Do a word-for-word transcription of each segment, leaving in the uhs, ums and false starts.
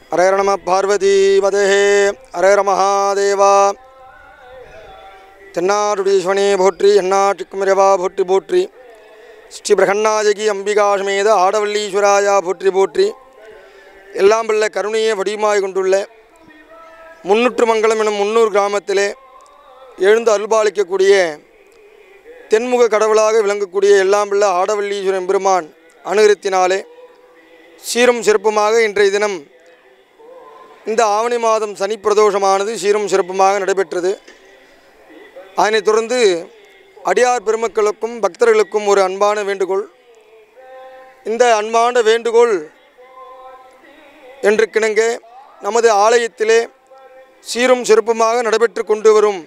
हरे नमः पार्वती वदेहे हरे महादेवा தென்னாடுடீஸ்வனே போற்றி எண்ணாட்டுக்குமிரவா போற்றி போற்றி ஸ்ரீ பிரகன்னாயகி அம்பிகா சமேத ஆடவல்லீஸ்வராயா போற்றி போற்றி எல்லாம் வல்ல கருணையை வடிவமாய் கொண்டுள்ள முன்னூற்று மங்கலம் எனும் முன்னூறு கிராமத்திலே எழுந்து அருள்பாலிக்கக்கூடிய தென்முக கடவுளாக விளங்கக்கூடிய எல்லாம் வல்ல ஆடவல்லீஸ்வரன் பெருமான் அனுகிரகத்தினாலே சீரும் சிறப்புமாக இன்றைய தினம் இந்த ஆவணி மாதம் சனி பிரதோஷமானது சீரும் சிறப்புமாக நடைபெற்றது. அதனைத் தொடர்ந்து அடியார் பெருமக்களுக்கும் பக்தர்களுக்கும் ஒரு அன்பான வேண்டுகோள். இந்த அன்பான வேண்டுகோள் என்று கிணங்க நமது ஆலயத்திலே சீரும் சிறப்புமாக நடைபெற்று கொண்டு வரும்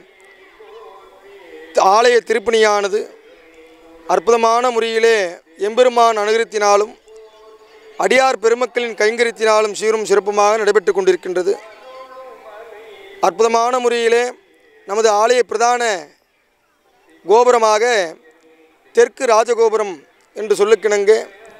ஆலய திருப்பணியானது அற்புதமான முறையிலே எம்பெருமான் அனுகிரகத்தினாலும் அடியார் பெருமக்களின் கைங்கரியத்தினாலும் சீரும் சிறப்புமாக நடைபெற்று கொண்டிருக்கின்றது. அற்புதமான முறையிலே நமது ஆலய பிரதான கோபுரமாக தெற்கு ராஜகோபுரம் என்று சொல்லுக்கிணங்க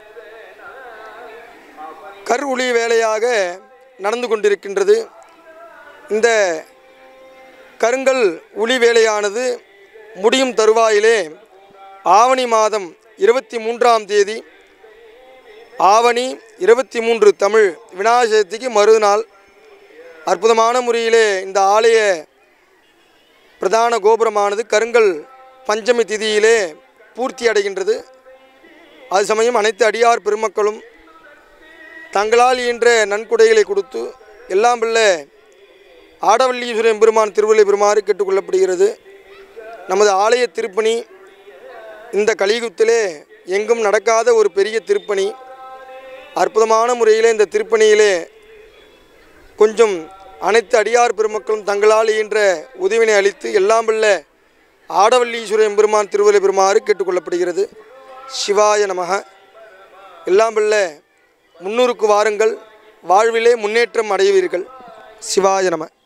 கர் ஒளி வேலையாக நடந்து கொண்டிருக்கின்றது. இந்த கருங்கல் ஒளி வேலையானது முடியும் தருவாயிலே ஆவணி மாதம் இருபத்தி மூன்றாம் தேதி ஆவணி இருபத்தி மூன்று தமிழ் விநாயகர் சதுர்த்திக்கு மறுநாள் அற்புதமான முறையிலே இந்த ஆலய பிரதான கோபுரமானது கருங்கல் பஞ்சமி திதியிலே பூர்த்தி அடைகின்றது. அது சமயம் அனைத்து அடியார் பெருமக்களும் தங்களால் இயன்ற நன்கொடைகளை கொடுத்து எல்லாம் வல்ல ஆடவல்லீஸ்வரன் பெருமான் திருவள்ளி பெருமாறு கேட்டுக்கொள்ளப்படுகிறது. நமது ஆலய திருப்பணி இந்த கலியுகத்திலே எங்கும் நடக்காத ஒரு பெரிய திருப்பணி. அற்புதமான முறையிலே இந்த திருப்பணியிலே கொஞ்சம் அனைத்து அடியார் பெருமக்களும் தங்களால் இயன்ற உதவினை அளித்து எல்லாம் வல்ல ஆடவல்லீஸ்வரன் பெருமான் திருவள்ளி பெருமாறு கேட்டுக்கொள்ளப்படுகிறது. சிவாய நமக. எல்லாம் வல்ல முன்னூறுக்கு வாருங்கள், வாழ்விலே முன்னேற்றம் அடைவீர்கள். சிவாய நம.